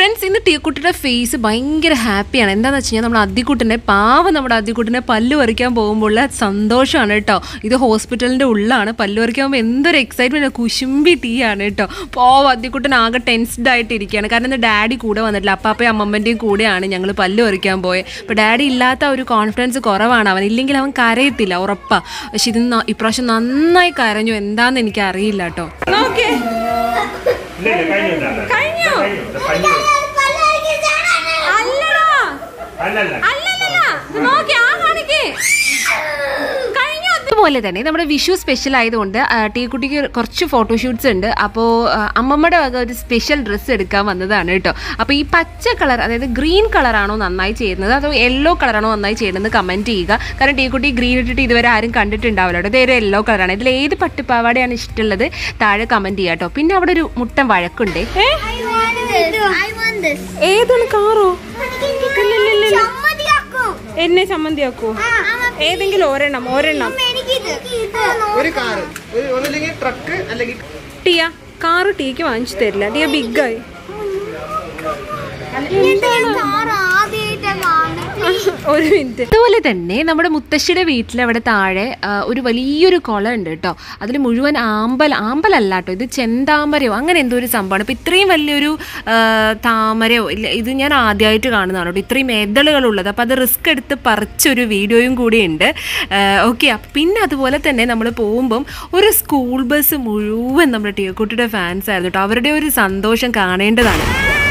Friends, ഇന്ന് ടീക്കുട്ടിയുടെ face ഭയങ്കര ഹാപ്പിയാണ്. എന്താണെന്ന് വെച്ച് കഴിഞ്ഞാൽ നമ്മൾ അദ്വിക്കുട്ടിൻ്റെ നമ്മുടെ അദ്വിക്കുട്ടിനെ പല്ല് പറിക്കാൻ പോകുമ്പോൾ സന്തോഷമാണ് കേട്ടോ. ഇത് ഹോസ്പിറ്റലിൻ്റെ ഉള്ളിലാണ്. പല്ല് പറിക്കാൻ പോകുമ്പോൾ എന്തൊരു എക്സൈറ്റ്മെൻറ്റ്, കുശുമ്പി ടീ ആണ് കേട്ടോ. അദ്വിക്കുട്ടൻ ആകെ ടെൻസ്ഡ് ആയിട്ടിരിക്കുകയാണ്. കാരണം ഇന്ന് ഡാഡി കൂടെ വന്നിട്ടില്ല. അപ്പാപ്പയും അമ്മമ്മൻ്റെയും കൂടെയാണ് ഞങ്ങൾ പല്ല് പറിക്കാൻ പോയത്. അപ്പോൾ ഡാഡി ഇല്ലാത്ത ഒരു കോൺഫിഡൻസ് കുറവാണ് അവൻ. ഇല്ലെങ്കിൽ അവൻ കരയത്തില്ല, ഉറപ്പാണ്. പക്ഷെ ഇത് ഇപ്രാവശ്യം നന്നായി കരഞ്ഞു. എന്താണെന്ന് എനിക്ക് അറിയില്ല കേട്ടോ. ഓക്കെ, കഴിഞ്ഞോ? അതുപോലെ തന്നെ നമ്മുടെ വിഷു സ്പെഷ്യൽ ആയതുകൊണ്ട് ടീക്കുട്ടിക്ക് കുറച്ച് ഫോട്ടോഷൂട്ട്സ് ഉണ്ട്. അപ്പോൾ അമ്മമ്മയുടെ വക ഒരു സ്പെഷ്യൽ ഡ്രസ്സ് എടുക്കാൻ വന്നതാണ് കേട്ടോ. അപ്പോൾ ഈ പച്ച കളർ, അതായത് ഗ്രീൻ കളറാണോ നന്നായി ചെയ്യുന്നത് അതോ യെല്ലോ കളറാണോ നന്നായി ചെയ്യുന്നത് കമൻറ്റ് ചെയ്യുക. കാരണം ടീക്കുട്ടി ഗ്രീൻ ഇട്ടിട്ട് ഇതുവരെ ആരും കണ്ടിട്ടുണ്ടാവില്ല കേട്ടോ. ഇതൊരു യെല്ലോ കളറാണ്. ഇതിൽ ഏത് പട്ടുപാവാടയാണ് ഇഷ്ടമുള്ളത് താഴെ കമൻറ്റ് ചെയ്യുക കേട്ടോ. പിന്നെ അവിടെ ഒരു മുട്ടൻ വഴക്കുണ്ട്. ഏതാണ് കാറോ? എന്നെ സമ്മതിയാക്കൂ. ഏതെങ്കിലും ഒരെണ്ണം ടിയ കാറ് ടീക്ക് വാങ്ങിച്ചു തരില്ല. ടിയ ബിഗായി. ഒരു മിനിറ്റ്. അതുപോലെ തന്നെ നമ്മുടെ മുത്തശ്ശിയുടെ വീട്ടിലവിടെ താഴെ ഒരു വലിയൊരു കുളം ഉണ്ട് കേട്ടോ. അതിൽ മുഴുവൻ ആമ്പലല്ല കേട്ടോ, ഇത് ചെന്താമരയോ അങ്ങനെ എന്തോ ഒരു സംഭവമാണ്. ഇപ്പം ഇത്രയും വലിയൊരു താമരയോ ഇല്ല, ഇത് ഞാൻ ആദ്യമായിട്ട് കാണുന്നതാണ് കേട്ടോ, ഇത്രയും എതളുകളുള്ളത്. അപ്പോൾ അത് റിസ്ക് എടുത്ത് പറിച്ചൊരു വീഡിയോയും കൂടി ഉണ്ട്. ഓക്കെ, പിന്നെ അതുപോലെ തന്നെ നമ്മൾ പോകുമ്പം ഒരു സ്കൂൾ ബസ് മുഴുവൻ നമ്മുടെ ടീക്കുട്ടിയുടെ ഫാൻസ് ആയിരുന്നു കേട്ടോ. അവരുടെ ഒരു സന്തോഷം കാണേണ്ടതാണ്.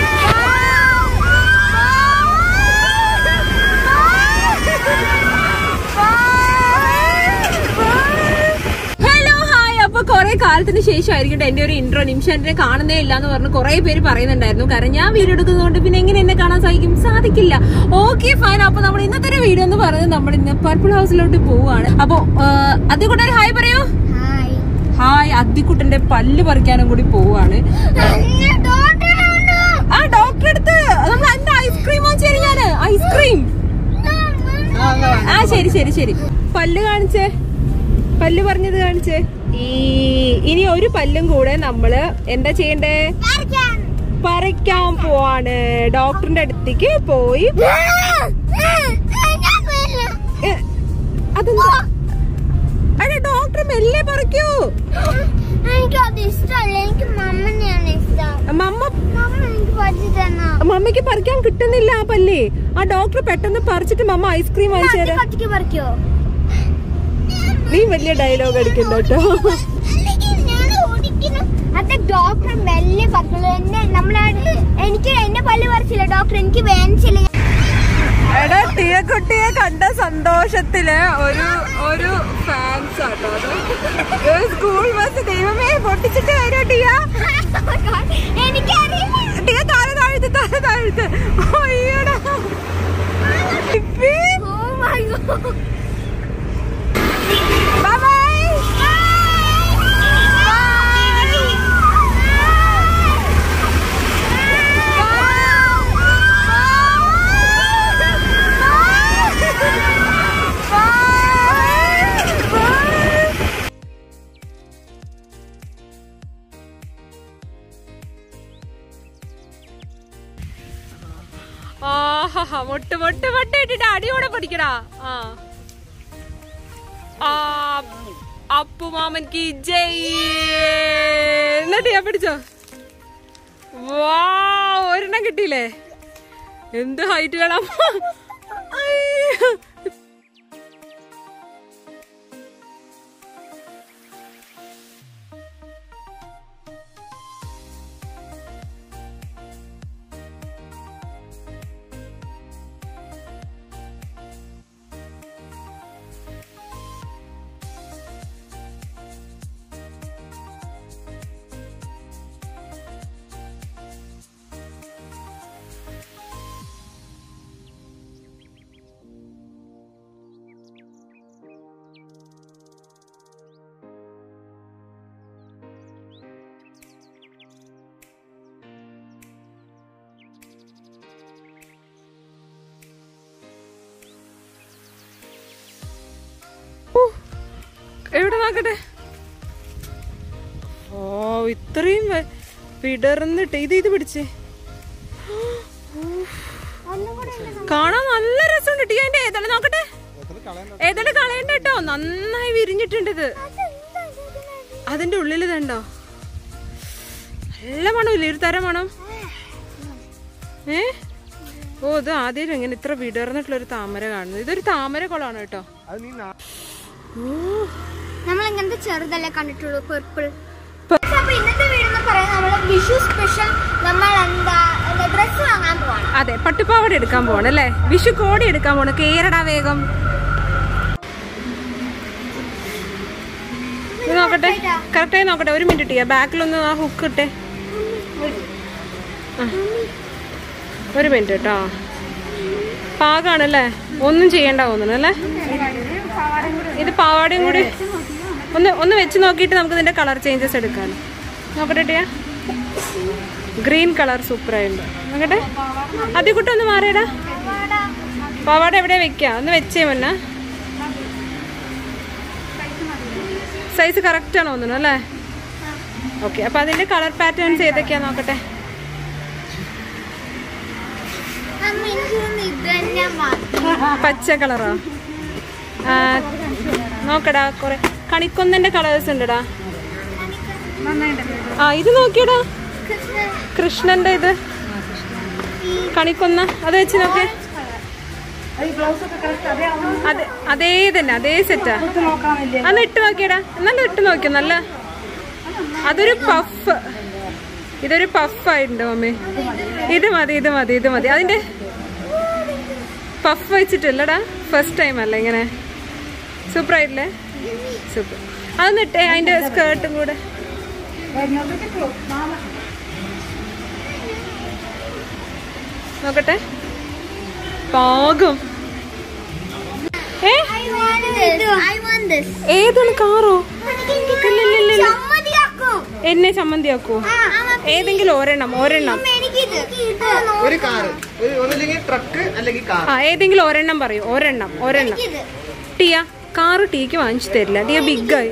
കുറെ കാലത്തിന് ശേഷമായിരിക്കും എന്റെ ഒരു ഇൻട്രോ. നിമിഷനെ കാണുന്നേ ഇല്ല എന്ന് പറഞ്ഞ് കുറെ പേര് പറയുന്നുണ്ടായിരുന്നു. കാരണം ഞാൻ വീഡിയോ എടുക്കുന്നതുകൊണ്ട് പിന്നെ എങ്ങനെ എന്നെ കാണാൻ സാധിക്കില്ല. Okay, fine. അപ്പൊ നമ്മൾ ഇന്നത്തെ ഒരു വീഡിയോ എന്ന് പറയുന്നത് നമ്മൾ ഇന്ന് പർപ്പിൾ ഹൗസിലോട്ട് പോവാണ്. അപ്പൊ അദ്വിക്കുട്ടൻ ഹായ് പറയൂ. ഹായ്. അദ്വിക്കുട്ടന്റെ പല്ല് പറിക്കാനും കൂടി പോവാണ്. ആ ഡോക്ടറെ അടുത്ത് നമ്മൾ എന്റെ ഐസ്ക്രീം വാങ്ങിച്ചു. ഞാന് ഐസ്ക്രീം. ആ ശരി. പല്ല് കാണിച്ചേ, പല്ല് പറഞ്ഞത് കാണിച്ചേ. ഇനി ഒരു പല്ലും കൂടെ നമ്മള് എന്താ ചെയ്യണ്ടേ? പറിക്കാൻ പോവാണ്. ഡോക്ടറിന്റെ അടുത്തേക്ക് പോയി. അതെന്താ? അതെ, ഡോക്ടർ മെല്ലെ പറിക്കൂ. മമ്മിക്ക് പറിക്കാൻ കിട്ടുന്നില്ല ആ പല്ലേ. ആ ഡോക്ടർ പെട്ടെന്ന് പറിച്ചിട്ട് മമ്മ ഐസ്ക്രീം വാങ്ങിച്ചു തരാം. നീ വലിയ ഡയലോഗ് അടിക്കണ്ട കേട്ടോ. ഡോക്ടർ മെല്ലെ പറഞ്ഞു. എനിക്ക് എന്നെ പല്ല് പറിച്ചില്ല ഡോക്ടർ, എനിക്ക് വേദനിച്ചില്ല. എടാ, ടീക്കുട്ടിയെ കണ്ട സന്തോഷത്തില് ഒരു ഫാൻസ് ആട്ടോ. അത് സ്കൂൾ ബസ് ദൈവമേ പൊട്ടിച്ചിട്ട് വരോ ടിയ. എനിക്കറിയില്ല. ടിയ തല താഴ്ത്ത്. അയ്യോടാ. Oh my God. മൊട്ട് ഇട്ടിട്ട് അടിയോടെ പഠിക്കടാ. അപ്പു മാമൻക്ക് ജയ്. എന്നിട്ട് ഞാൻ പിടിച്ചോ. വാ, ഒരെണ്ണം കിട്ടിയില്ലേ? എന്ത് ഹൈറ്റ് വേണം. എവിടെ നോക്കട്ടെ. ഓ, ഇത്രയും വിടർന്നിട്ട് ഇത് പിടിച്ചേ. കാണാൻ നല്ല രസമുണ്ട് ടിയ. അതിന്റെ ഏതാണ് നോക്കട്ടെ, ഏതാണ് കളയണ്ട കേട്ടോ, നന്നായി വിരിഞ്ഞിട്ടുണ്ട് ഇത്. അതിന്റെ ഉള്ളിൽ ഇതുണ്ടോ, നല്ല മണമില്ലേ, ഒരു തരം മണം. ഓ ഇത് ആദ്യം എങ്ങനെ ഇത്ര വിടർന്നിട്ടുള്ളൊരു താമര കാണുന്നത്. ഇതൊരു താമര കുളമാണ് കേട്ടോ. നമ്മൾ ഇങ്ങനത്തെ ചെറുതല്ലേ കണ്ടിട്ടുള്ളൂ, പർപ്പിൾ. ഇന്നത്തെ വീഡിയോ നമ്മള് വിഷു സ്പെഷ്യൽ നമ്മൾ ഡ്രസ് വാങ്ങാൻ പോവാണ്. അതെ, പട്ടുപാവാട എടുക്കാൻ പോവാണ് അല്ലേ, വിഷു കോടി എടുക്കാൻ പോണ്. കേരടാ വേഗം നോക്കട്ടെ, കറക്റ്റായി നോക്കട്ടെ. ഒരു മിനിറ്റ് ചെയ്യാം, ബാക്കിലൊന്ന് ആ ഹുക്ക് ഇട്ടേ. ഒരു മിനിറ്റ് കേട്ടോ. പാകാണല്ലേ, ഒന്നും ചെയ്യണ്ട തോന്നുന്നു അല്ലേ. ഇത് പാവാടയും കൂടി ഒന്ന് വെച്ച് നോക്കിയിട്ട് നമുക്ക് ഇതിന്റെ കളർ ചേഞ്ചസ് എടുക്കാം. നോക്കട്ടെ, ഗ്രീൻ കളർ സൂപ്പറായിട്ടുണ്ട്. നോക്കട്ടെ, അതിക്കുട്ടി ഒന്ന് മാറിയടാ. പാവാട എവിടെ വെക്കാം, ഒന്ന് വെച്ചേ മുന്നേ. സൈസ് കറക്റ്റ് ആണോ തോന്നുന്നു അല്ലേ. ഓക്കെ, അപ്പൊ അതിന്റെ കളർ പാറ്റേൺസ് ഏതൊക്കെയാ നോക്കട്ടെ. പച്ച കളറോ നോക്കടാ, കൊറേ കണിക്കൊന്നന്റെ കളേഴ്സ് ഉണ്ടടാ. ആ ഇത് നോക്കിയടാ, കൃഷ്ണന്റെ ഇത് കണിക്കൊന്ന, അത് വെച്ച് നോക്കേ. അതേ തന്നെ, അതേ സെറ്റാ. അന്ന് ഇട്ട് നോക്കിയടാ, എന്നാലും ഇട്ട് നോക്കിയോ. നല്ല അതൊരു പഫ്, ഇതൊരു പഫായിട്ടുണ്ട് മമ്മി. ഇത് മതി, ഇത് മതി, ഇത് മതി. അതിന്റെ പഫ് വെച്ചിട്ടില്ലടാ, ഫസ്റ്റ് ടൈം അല്ല ഇങ്ങനെ. സൂപ്പർ ആയിട്ടില്ലേ, സൂപ്പർ. അതൊന്ന് ഇട്ടേ, അതിന്റെ സ്കേർട്ടും കൂടെ. നോക്കട്ടെ, പാകം. ഏതാണ് കാറോ? എന്നെ ചമ്മന്തിയാക്കോ? ഏതെങ്കിലും ഒരെണ്ണം, ഏതെങ്കിലും ഒരെണ്ണം പറയൂ. ഒരെണ്ണം ടിയ, കാറ് ടീക്ക് വാങ്ങിച്ചു തരില്ല. ടിയ ബിഗായി.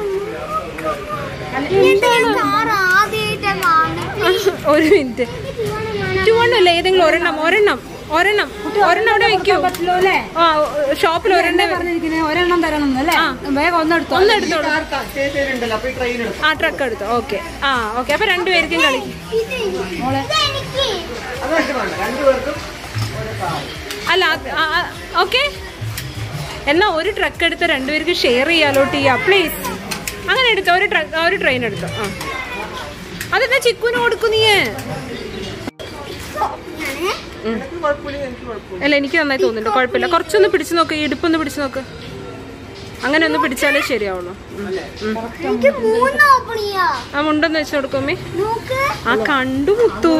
ഒരു മിനിറ്റ്, 2 അല്ല, ഏതെങ്കിലും ഒരെണ്ണം അവിടെ വെക്കൂ. ഷോപ്പിൽ ഒരെണ്ണം തരണം. ആ ട്രക്ക് എടുത്തോ. ഓക്കെ, ആ ഓക്കെ. അപ്പൊ രണ്ടുപേർക്കും കളിക്കും. അല്ല ഓക്കെ, എന്നാ ഒരു ട്രക്ക് എടുത്ത് രണ്ടുപേർക്ക് ഷെയർ ചെയ്യാലോ ടിയ, പ്ലീസ്. അങ്ങനെ എടുത്തോ, ഒരു ട്രെയിൻ എടുത്തോ. ആ അതെന്നാ ചിക്കുന് കൊടുക്കും നീ? അല്ല എനിക്ക് നന്നായി തോന്നുന്നുണ്ട്, കുഴപ്പമില്ല. കുറച്ചൊന്ന് പിടിച്ചു നോക്ക്, ഇടുപ്പൊന്ന് പിടിച്ചു നോക്ക്. അങ്ങനെ ഒന്ന് പിടിച്ചാലേ ശരിയാവുള്ളൂ. ആ മുണ്ടൊന്ന് വെച്ച് കൊടുക്കുമ്മേ. ആ കണ്ടു മുത്തു,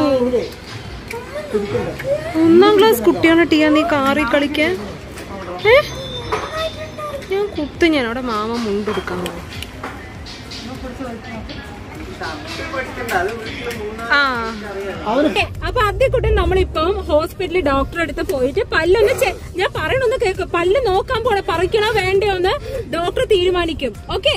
1ാം ക്ലാസ് കുട്ടിയാണ് ടിയ നീ കാറി കളിക്കാൻ. ഞാൻ കുത്തു, ഞാൻ അവിടെ മാമ മുണ്ടെടുക്കാൻ പോകും. അപ്പൊ ആദ്യക്കൂട്ടം നമ്മളിപ്പം ഹോസ്പിറ്റലിൽ ഡോക്ടറെ അടുത്ത് പോയിട്ട് പല്ലൊന്ന് ഞാൻ പറയണൊന്ന് കേക്ക്, പല്ല് നോക്കാൻ പോണെ, പറിക്കണോ വേണ്ടയോന്ന് ഡോക്ടർ തീരുമാനിക്കും. ഓക്കെ,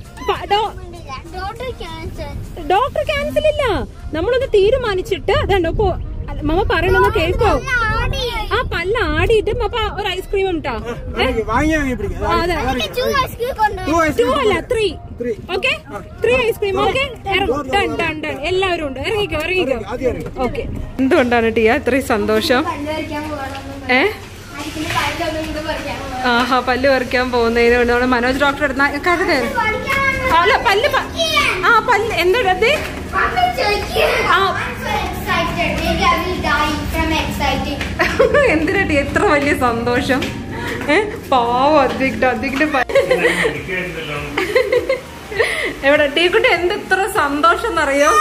ഡോക്ടർ ക്യാൻസൽ ഇല്ല, നമ്മളൊന്ന് തീരുമാനിച്ചിട്ട് അതുണ്ടോ ഇപ്പൊ മമ്മ പറയണൊന്ന് കേൾക്കോ. ആ പല്ല് ആടിയിട്ട് അപ്പൊ ഒരു ഐസ്ക്രീം ഉണ്ടാ. അതെ, 2 അല്ല 3. Okay, 3 ice cream. Okay, done. എല്ലാവരും ഉണ്ട്, ഇറങ്ങിക്കോ. ഓക്കെ, എന്തുകൊണ്ടാണ് ടിയ ഇത്രയും സന്തോഷം? ആഹാ, പല്ല് പറിക്കാൻ പോകുന്നതിന് വേണ്ടി നമ്മുടെ മനോജ് ഡോക്ടർ എടുത്ത അല്ല പല്ല്. ആ പല്ല് എന്താ എന്തിനാ ടിയ എത്ര വലിയ സന്തോഷം? പാവം അദ്വിക്കിന്റെ എവിടെ ടീക്കുട്ടി എന്തെത്ര സന്തോഷം എന്നറിയോ?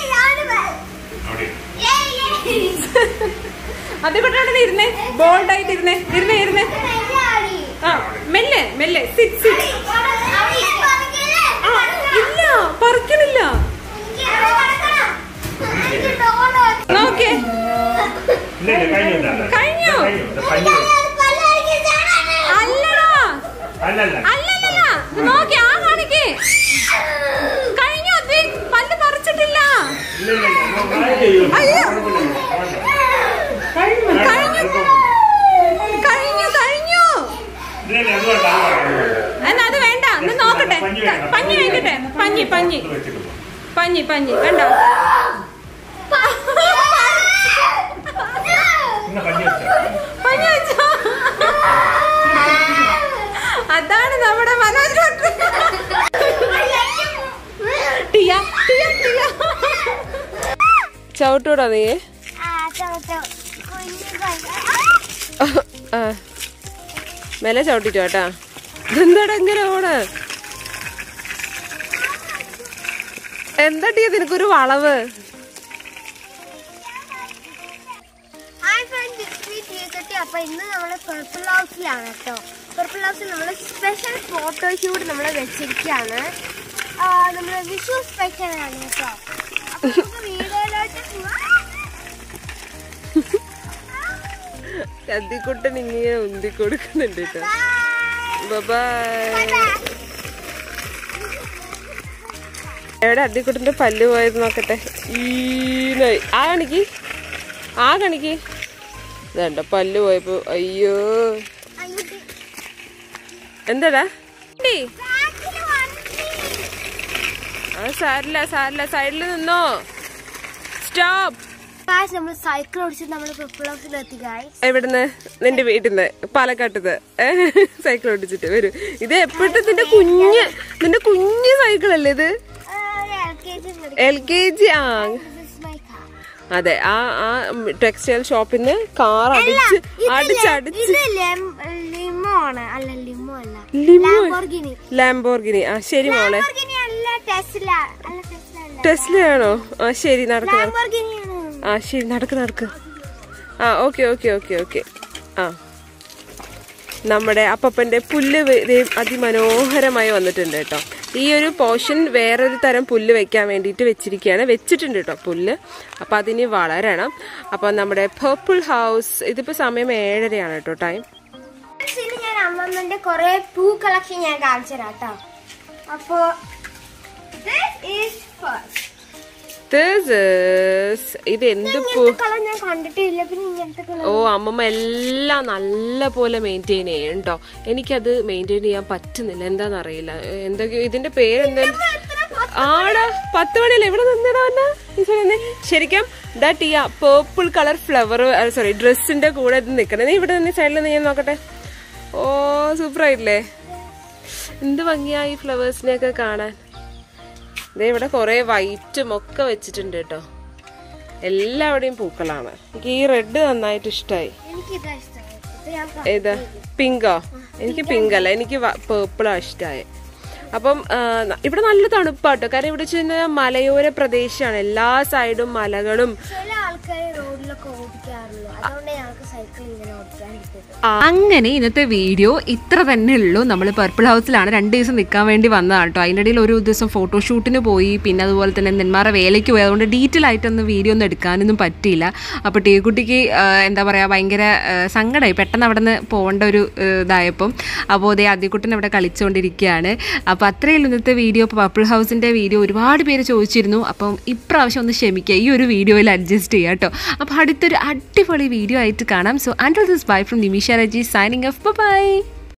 അതുകൊണ്ടാണ് ഇരുന്നേ, ബോൾഡായിട്ട് ഇരുന്നേ. ആ മെല്ലെ ഇല്ല, പറിക്കണില്ല. നോക്കേ, കഴിഞ്ഞു. അല്ലടാ, നോക്കി ആ കാണിക്കേ. കഴിഞ്ഞു, പല്ല് പറിച്ചിട്ടില്ല. അയ്യോ, കഴിഞ്ഞു. കഴിഞ്ഞു കഴിഞ്ഞു. എന്നാ അത് വേണ്ട, ഒന്ന് നോക്കട്ടെ. പഞ്ഞി വെക്കട്ടെ. പഞ്ഞി പഞ്ഞി പഞ്ഞി പഞ്ഞി കണ്ടോ? പഞ്ഞി വെച്ചോ? അതാണ് നമ്മുടെ മനോജ് ഡോക്ടർ. ചവിട്ടൂടാ നീ? മെല്ലെ ചവിട്ടിട്ടോ കേട്ടാ. എന്താടാ ഇങ്ങനെ ഓണ്? എന്താ ടീ നിനക്കൊരു വളവ്? അപ്പൊ ഇന്ന് നമ്മള് പർപ്പിൾ ഹൗസിലാണ് കേട്ടോ. പർപ്പിൾ ഹൗസിൽ നമ്മള് സ്പെഷ്യൽ ഫോട്ടോഷൂട്ട് നമ്മള് വെച്ചിരിക്കുകയാണ്. നമ്മള് വിഷു സ്പെഷ്യൽ ആണ് കേട്ടോ. വീഡിയോയിലോട്ട് അദ്ദിക്കുട്ടൻ ഇങ്ങനെ ഉന്തി കൊടുക്കുന്നുണ്ട് കേട്ടോ. ബൈ. എവിടെ അദ്ദിക്കുട്ടന്റെ പല്ല് പോയത് നോക്കട്ടെ. ആ കണിക്ക് ഇതണ്ട പല്ല് പോയപ്പോ. അയ്യോ എന്താടാ? സാരില്ല സാരില്ല, സൈഡിൽ നിന്നോ. സ്റ്റോപ്പ്. നമ്മൾ സൈക്കിൾ ഓടിച്ചിട്ട് നമ്മള് പർപ്പിൾ ഹൗസിൽ എത്തി. എവിടുന്ന്? നിന്റെ വീട്ടിന്ന്, പാലക്കാട്ടത് സൈക്കിൾ ഓടിച്ചിട്ട് വരൂ. ഇത് എപ്പോഴത്തെ നിന്റെ കുഞ്ഞ് സൈക്കിൾ അല്ലേ ഇത്? LKG. ആ അതെ. ആ ടെക്സ്റ്റൈൽ ഷോപ്പിന്ന് കാർ അടിച്ചടിച്ച് ലാംബോർഗിനി. ആ ശരി മോളെ. ടെസ്ലയാണോ? ആ ശരി നടക്ക്. ആ ശരി നടക്ക്. ആ ഓക്കെ. ആ നമ്മുടെ അപ്പപ്പന്റെ പുല്ല് അതിമനോഹരമായി വന്നിട്ടുണ്ട് കേട്ടോ. ഈ ഒരു പോർഷൻ വേറൊരു തരം പുല്ല് വെക്കാൻ വേണ്ടിയിട്ട് വെച്ചിട്ടുണ്ട് കേട്ടോ പുല്ല്. അപ്പൊ അതിന് വളരണം. അപ്പൊ നമ്മുടെ പർപ്പിൾ ഹൗസ് ഇതിപ്പോ സമയം 7:30 കേട്ടോ ടൈം. ഞാൻ അമ്മമ്മന്റെ കൊറേ പൂ കളക്ഷൻ ഞാൻ കാണിച്ചു തരാം കേട്ടോ. അപ്പൊ ഇത് എന്ത് പൂ? ഓ അമ്മമ്മ എല്ലാം നല്ല പോലെ മെയിൻറ്റെയിൻ ചെയ്യും കേട്ടോ. എനിക്കത് മെയിൻറ്റെയിൻ ചെയ്യാൻ പറ്റുന്നില്ല, എന്താന്നറിയില്ല. എന്തൊക്കെയോ ഇതിന്റെ പേരെന്തായാലും ആടാ 10 മണിയല്ലേ ഇവിടെ നിന്നിടാ. ശരിക്കും ദാറ്റ് ഈ പേർപ്പിൾ കളർ ഫ്ലവർ സോറി ഡ്രസ്സിന്റെ കൂടെ ഇത് നിക്കണേ. നീ ഇവിടെ നിന്ന് സൈഡിൽ നിന്ന് ഞാൻ നോക്കട്ടെ. ഓ സൂപ്പർ ആയില്ലേ? എന്ത് ഭംഗിയാ ഈ ഫ്ലവേഴ്സിനെയൊക്കെ കാണാൻ. ഇവിടെ കൊറേ വൈറ്റും ഒക്കെ വെച്ചിട്ടുണ്ട് കേട്ടോ. എല്ലാവിടെയും പൂക്കളാണ്. എനിക്ക് ഈ റെഡ് നന്നായിട്ട് ഇഷ്ടമായി. ഏതാ? പിങ്കോ? എനിക്ക് പിങ്ക് അല്ല, എനിക്ക് പേർപ്പിളാ ഇഷ്ടമായി. അപ്പം ഇവിടെ നല്ല തണുപ്പാട്ടോ. കാരണം ഇവിടെ വെച്ച് മലയോര പ്രദേശമാണ്, എല്ലാ സൈഡും മലകളും. അങ്ങനെ ഇന്നത്തെ വീഡിയോ ഇത്ര തന്നെ ഉള്ളൂ. നമ്മൾ പർപ്പിൾ ഹൗസിലാണ് 2 ദിവസം നിൽക്കാൻ വേണ്ടി വന്നതാണ് കേട്ടോ. അതിൻ്റെ ഇടയിൽ ഒരു ദിവസം ഫോട്ടോഷൂട്ടിന് പോയി, പിന്നെ അതുപോലെ തന്നെ നെന്മാറ വേലയ്ക്ക് പോയി. അതുകൊണ്ട് ഡീറ്റെയിൽ ആയിട്ടൊന്നും വീഡിയോ ഒന്നും എടുക്കാനൊന്നും പറ്റിയില്ല. അപ്പോൾ ടീക്കുട്ടിക്ക് എന്താ പറയുക ഭയങ്കര സങ്കടമായി പെട്ടെന്ന് അവിടെ നിന്ന് പോകേണ്ട ഒരു ഇതായപ്പം. അപ്പോൾ അതേ ആദ്യക്കുട്ടൻ അവിടെ കളിച്ചുകൊണ്ടിരിക്കുകയാണ്. അപ്പോൾ അത്രയും ഇന്നത്തെ വീഡിയോ. അപ്പോൾ പർപ്പിൾ ഹൗസിൻ്റെ വീഡിയോ ഒരുപാട് പേര് ചോദിച്ചിരുന്നു. അപ്പം ഇപ്രാവശ്യം ഒന്ന് ക്ഷമിക്കുക, ഈ ഒരു വീഡിയോയിൽ അഡ്ജസ്റ്റ് ചെയ്യുക കേട്ടോ. അപ്പോൾ അടുത്തൊരു അടിപൊളി വീഡിയോ ആയിട്ട് കാണാം. So until this, bye from Nimisha Raji signing off. Bye bye.